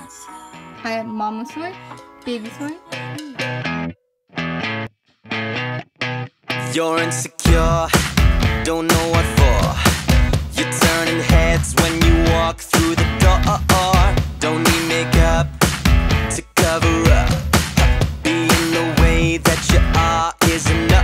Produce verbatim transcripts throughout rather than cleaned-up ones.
Hi, mama soy, baby soy. You're insecure, don't know what for. You're turning heads when you walk through the door. Don't need makeup to cover up. Being the way that you are is enough.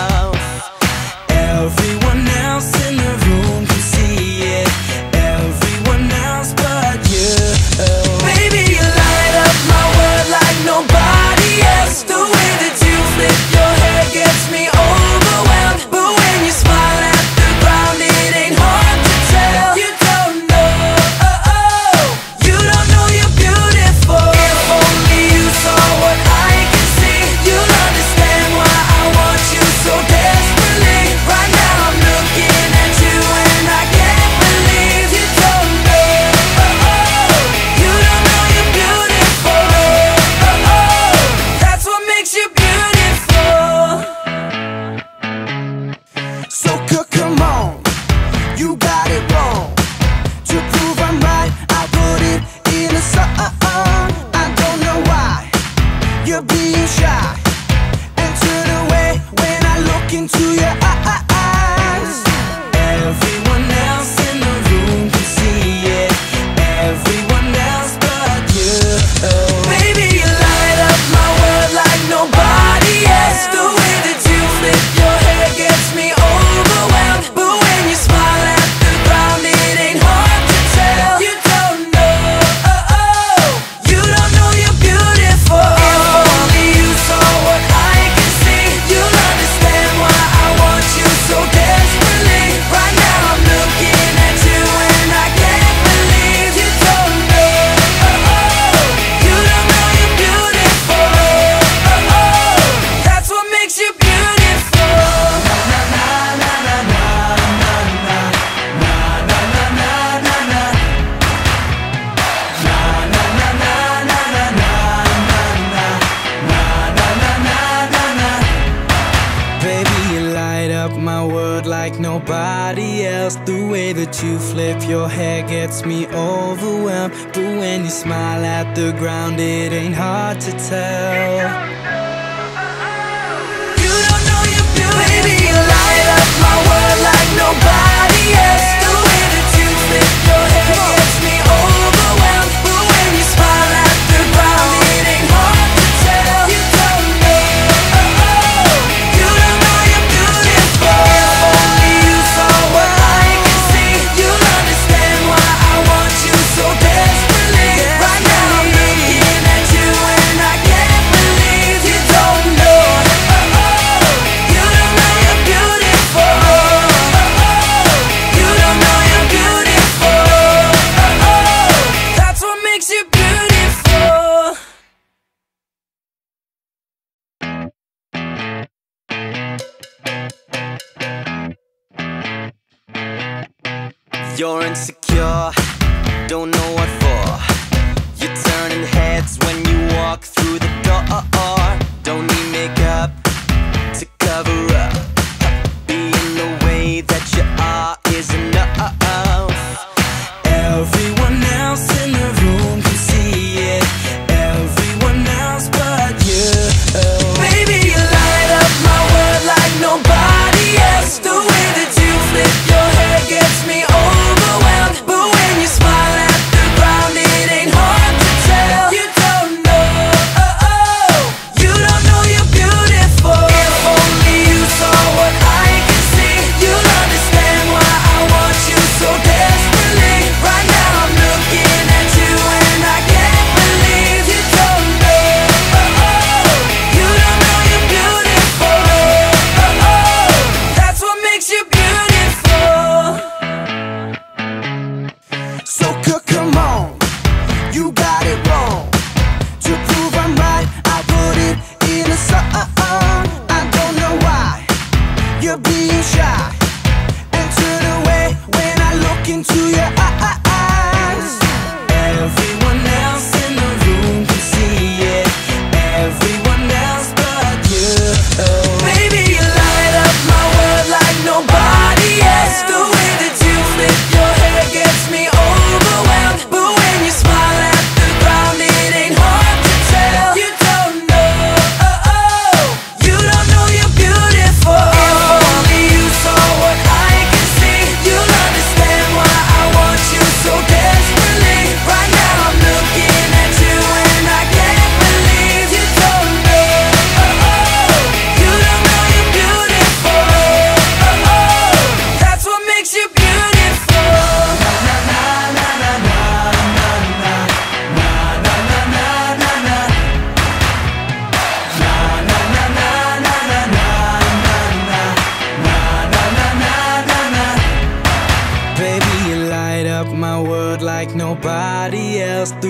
Everyone else in the room can see it. Everyone else but you. Baby, you light up my world like nobody else. The way that you flip your hair gets me overwhelmed. But when you smile at the ground, it ain't hard to tell. You don't know, oh, oh. You don't know you're beautiful. If only you saw what I can see, you'll understand why I want you so desperately. Right now I'm looking at you and I can't believe you don't know, oh, oh. You don't know you're beautiful, oh, oh. That's what makes you beautiful. So come on, you got it wrong. To prove I'm right, I put it in a song. I don't know why you're being shy and turn away when I look into your eyes. Everyone else in the room can see it. Everyone else but you. Baby, you light up my world like nobody else. The way that you flip your hair gets me overwhelmed. But when you smile at the ground, it ain't hard to tell. You don't know, oh, oh. You don't know you're beautiful. If only you saw what I can see, you'll understand why I want you so desperately. Right now I'm looking at you and I can't believe you don't know, oh, oh. You don't know you're beautiful, oh, oh. That's what makes you beautiful. Na na na na na na na na na na na na na. Na na na na na na na na na na na na na. Baby, you light up my world like nobody else. The way that you flip your hair gets me overwhelmed. But when you smile at the ground, it ain't hard to tell. You don't know you're beautiful. Baby, you light up my world like nobody else. The way that you flip your hair gets me overwhelmed. But when you smile at the ground, it ain't hard to tell. You don't know, oh, oh. You don't know you're beautiful. If only you saw what I can see, you'll understand why I want you so desperately. Right now I'm looking at you and I can't believe you don't know, oh, oh. You don't know you're beautiful, oh, oh. You don't know you're beautiful, oh, oh. That's what makes you beautiful. You're insecure, don't know what for. You're turning heads when you walk through the door. Don't need makeup to cover up. Being the way that you are is enough. Everyone else in the room can see it. Everyone else but you. Baby, you light up my world like nobody else. The way that you flip your hair gets me overwhelmed. But when you smile at the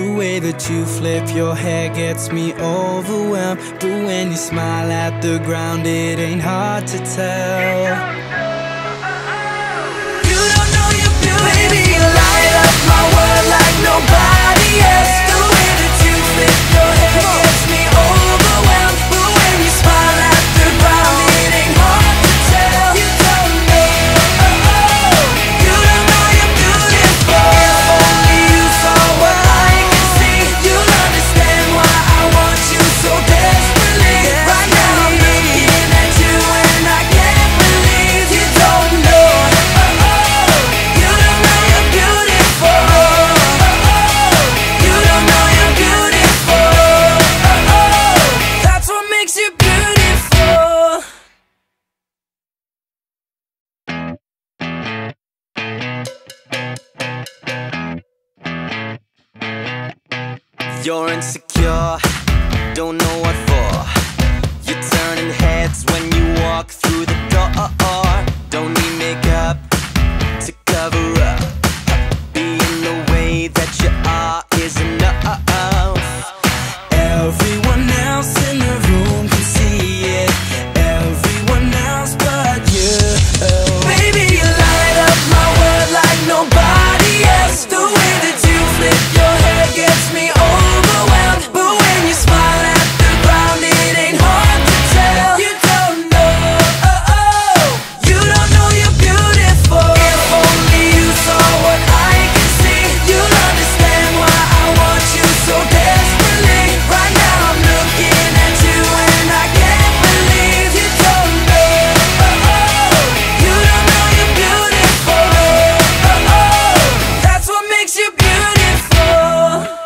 The way that you flip your hair gets me overwhelmed. But when you smile at the ground, it ain't hard to tell. You don't know you're beautiful. Baby, you light up my world like nobody else. The way that you flip your hair gets me overwhelmed. But when you smile at the ground, it ain't hard to tell. You don't know, oh, oh. You don't know you're beautiful. If only you saw what I can see, you'll understand why I want you so desperately. Right now I'm looking at you and I can't believe you don't know, oh, oh. You don't know you're beautiful, oh, oh. You don't know you're beautiful, oh, oh. That's what makes you beautiful. You're insecure, don't know what for. You're turning heads when you walk through the door. Don't need makeup to cover up. Being the way that you are is enough. Everyone else in the room can see it. Everyone else but you. Baby, you light up my world like nobody else. The way that you flip your hair gets me overwhelmed. But when you smile at the ground, it ain't hard to tell. You don't know, oh, oh. You don't know you're beautiful. If only you saw what I can see, you'll understand why I want you so desperately. Right now I'm looking at you and I can't believe you don't know, oh, oh. You don't know you're beautiful, oh, oh. That's what makes you beautiful.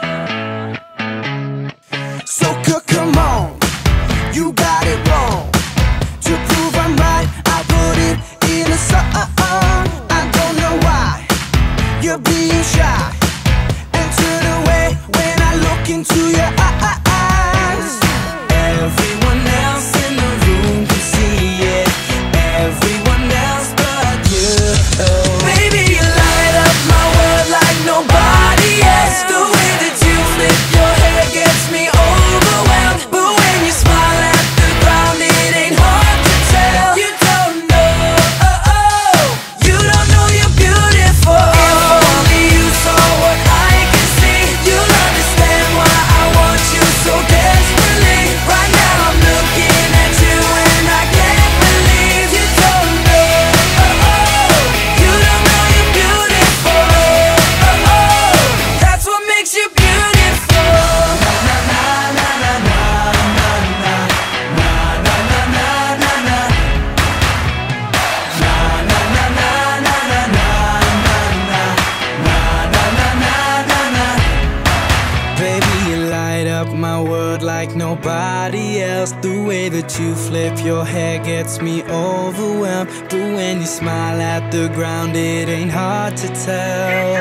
So c- come on, you got it wrong. To prove I'm right, I put it in a song. I don't know why you're being shy and turn away when I look into your eyes. Everyone else in the room can see it. Everyone else but you. Baby, you light up my world like nobody else. The way that you flip your hair gets me overwhelmed. But when you smile at the ground, it ain't hard to tell. You don't know, oh, oh. You don't know you're beautiful. If only you saw what I can see, you'll understand why I want you so desperately. Right now I'm looking at you and I can't believe you don't know, oh, oh. You don't know you're beautiful, oh, oh. That's what makes you beautiful. Na na na na na na na na na na na na na. Na na na na na na na na na na na na na. Baby, you light up my world like nobody else. The way that you flip your hair gets me overwhelmed. But when you smile at the ground, it ain't hard to tell.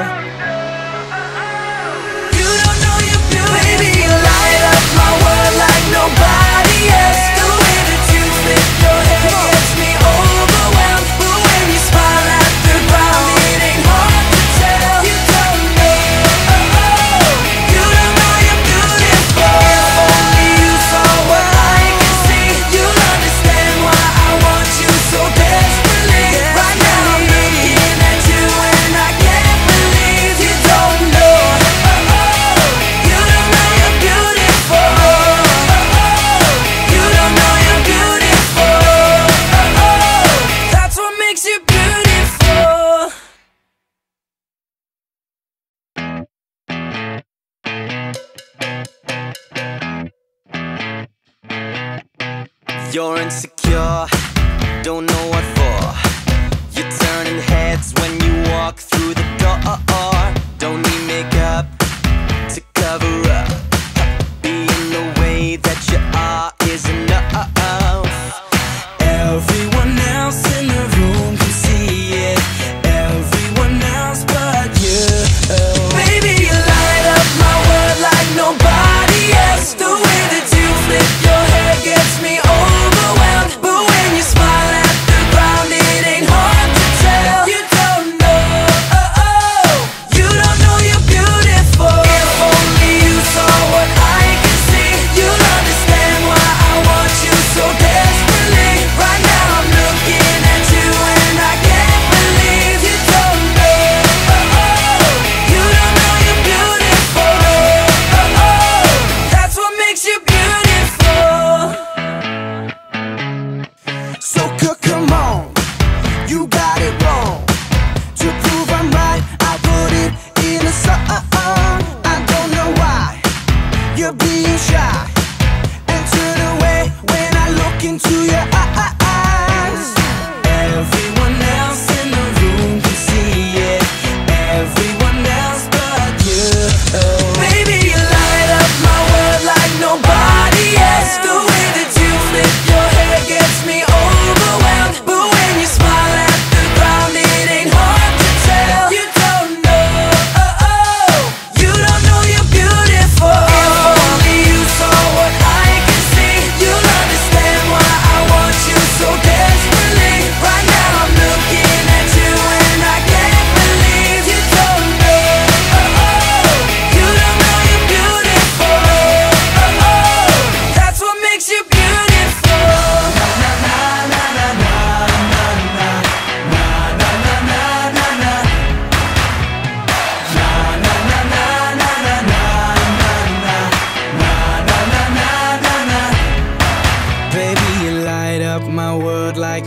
You don't know you're beautiful. Baby, you light up my world like nobody else. The way that you flip your hair gets me overwhelmed. But when you smile at the ground, it ain't hard to tell. You don't know, oh, oh. You don't know you're beautiful. If only you saw what I can see, you'll understand why I want you so desperately. Right now I'm looking at you and I can't believe you don't know, oh, oh. You don't know you're beautiful, oh, oh. You don't know you're beautiful, oh, oh. That's what makes you beautiful. You're insecure, don't know what for. You're turning heads when you walk through the door. Don't need makeup to cover up. Being the way that you are is enough. Everyone else in the room can see it. Everyone else but you. Baby, you light up my world like nobody else. The way that you flip your hair gets me overwhelmed. But when you smile at the ground, it ain't hard to tell. You don't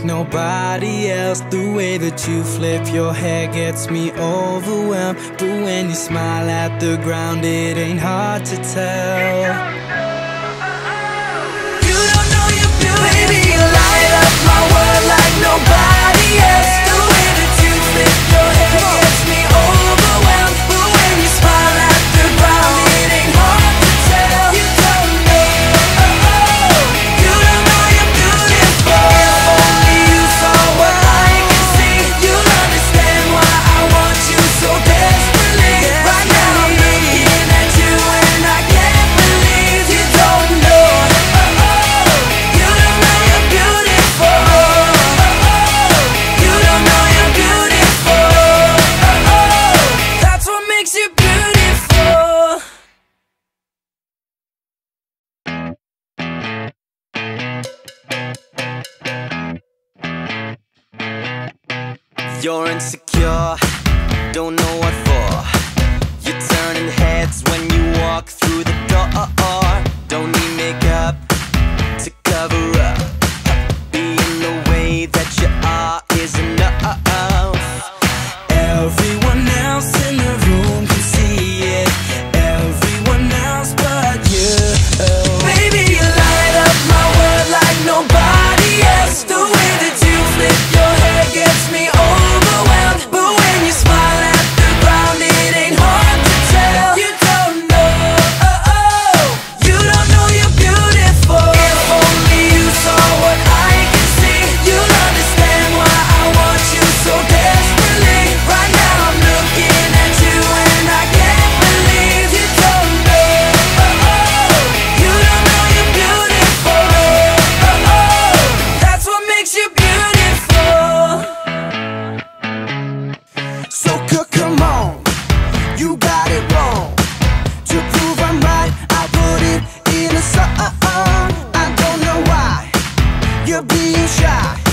nobody else. The way that you flip your hair gets me overwhelmed. But when you smile at the ground, it ain't hard to tell. You don't know you're beautiful. Baby, you light up my world like nobody else. The way that you flip your hair gets me overwhelmed. But when you smile at the ground, it ain't hard to tell. You don't know, oh, oh. You don't know you're beautiful. If only you saw what I can see, you'll understand why I want you so desperately. Right now I'm looking at you and I can't believe you don't know, oh, oh. You don't know you're beautiful, oh, oh. You don't know you're beautiful, oh, oh. That's what makes you beautiful. You're insecure, don't know what for. You're turning heads when you walk through the door. Don't need makeup to cover up. Being the way that you are is enough. Everyone else in the room can see it, everyone else but you. Baby, you light up my world like nobody else. The way that you flip your hair gets me overwhelmed. But when you smile at the ground, it ain't hard to tell. You don't know, oh, oh. You don't know you're beautiful. If only you saw what I can see, you'll understand why I want you so desperately. Right now I'm looking at you and I can't believe you don't know, oh, oh. You don't know you're beautiful, oh, oh. That's what makes you beautiful. So c- come on, you got it wrong. To prove I'm right, I put it in a song. I don't know why you're being shy.